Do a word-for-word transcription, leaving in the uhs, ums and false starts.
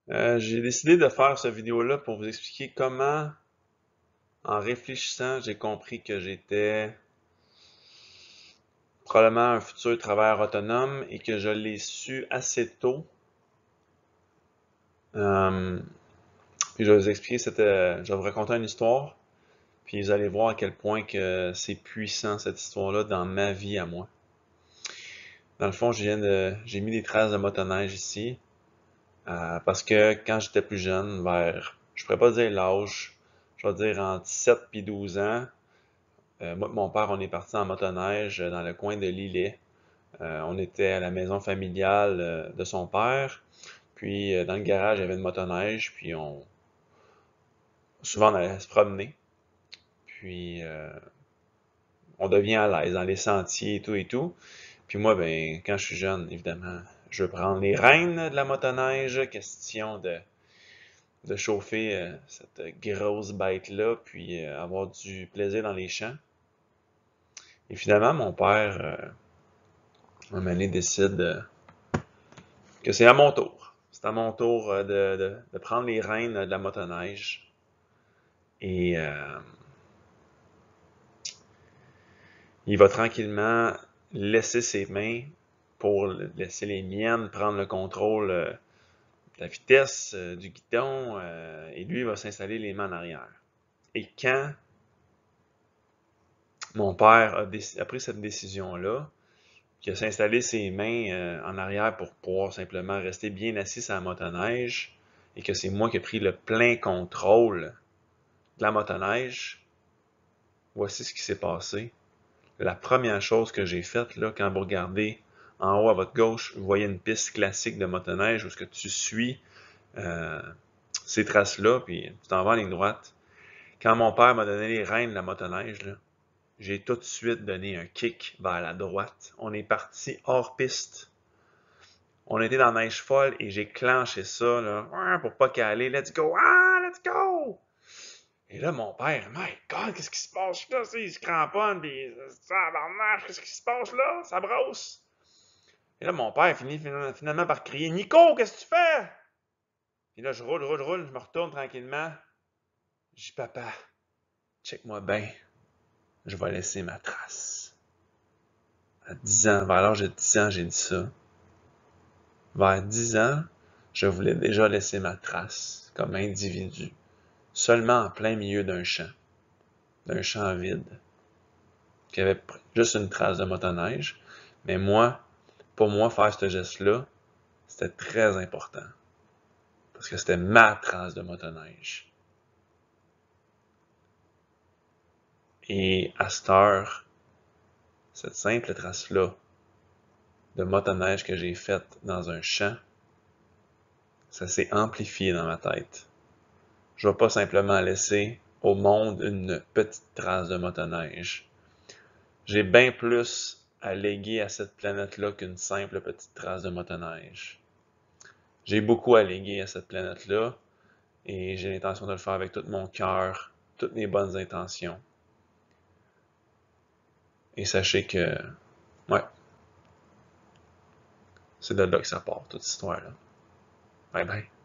Euh, j'ai décidé de faire cette vidéo-là pour vous expliquer comment, en réfléchissant, j'ai compris que j'étais probablement un futur travailleur autonome et que je l'ai su assez tôt. Euh, puis je vais vous expliquer cette, euh, je vais vous raconter une histoire, puis vous allez voir à quel point que c'est puissant cette histoire-là dans ma vie à moi. Dans le fond, je viens de, j'ai mis des traces de motoneige ici, euh, parce que quand j'étais plus jeune, vers, je pourrais pas dire l'âge, je vais dire entre sept et douze ans. Euh, moi et mon père, on est parti en motoneige euh, dans le coin de Lillet. Euh, on était à la maison familiale euh, de son père. Puis euh, dans le garage, il y avait une motoneige. Puis on souvent on allait se promener. Puis euh, on devient à l'aise dans les sentiers et tout et tout. Puis moi, ben, quand je suis jeune, évidemment, je veux prendre les rênes de la motoneige. Question de, de chauffer euh, cette grosse bête-là, puis euh, avoir du plaisir dans les champs. Et finalement, mon père, euh, un moment donné, décide euh, que c'est à mon tour. C'est à mon tour euh, de, de, de prendre les rênes de la motoneige. Et euh, il va tranquillement laisser ses mains pour laisser les miennes prendre le contrôle euh, de la vitesse euh, du guidon. Euh, et lui, il va s'installer les mains en arrière. Et quand mon père a, a pris cette décision-là, qui a s'installé ses mains euh, en arrière pour pouvoir simplement rester bien assis sur la motoneige, et que c'est moi qui ai pris le plein contrôle de la motoneige, voici ce qui s'est passé. La première chose que j'ai faite, là, quand vous regardez en haut à votre gauche, vous voyez une piste classique de motoneige où ce que tu suis euh, ces traces-là, puis tu t'en vas en ligne droite. Quand mon père m'a donné les rênes de la motoneige, là, j'ai tout de suite donné un kick vers la droite. On est parti hors piste. On était dans la neige folle et j'ai clenché ça là, pour pas caler. Let's go! Ah, let's go! Et là, mon père, my God, qu'est-ce qui se passe là? Il se cramponne, pis ça marche, qu'est-ce qui se passe là? Ça brosse. Et là, mon père finit finalement par crier, Nico, qu'est-ce que tu fais? Et là, je roule, roule, roule, je me retourne tranquillement. Je dis, papa, check-moi bien, je vais laisser ma trace. À dix ans, vers l'âge de dix ans, j'ai dit ça. Vers dix ans, je voulais déjà laisser ma trace comme individu, seulement en plein milieu d'un champ, d'un champ vide, qui avait juste une trace de motoneige. Mais moi, pour moi, faire ce geste-là, c'était très important. Parce que c'était ma trace de motoneige. Et à cette heure, cette simple trace-là de motoneige que j'ai faite dans un champ, ça s'est amplifié dans ma tête. Je ne vais pas simplement laisser au monde une petite trace de motoneige. J'ai bien plus à léguer à cette planète-là qu'une simple petite trace de motoneige. J'ai beaucoup à léguer à cette planète-là et j'ai l'intention de le faire avec tout mon cœur, toutes mes bonnes intentions. Et sachez que, ouais, c'est de là que ça part, toute cette histoire-là. Bye bye.